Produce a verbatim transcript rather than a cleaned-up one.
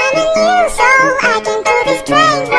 finding you, so I came to this train.